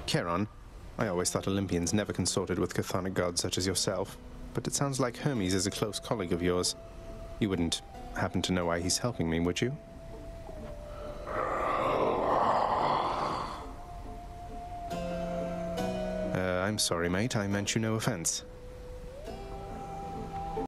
Charon, I always thought Olympians never consorted with Chthonic gods such as yourself, but it sounds like Hermes is a close colleague of yours. You wouldn't happen to know why he's helping me, would you? I'm sorry, mate. I meant you no offense.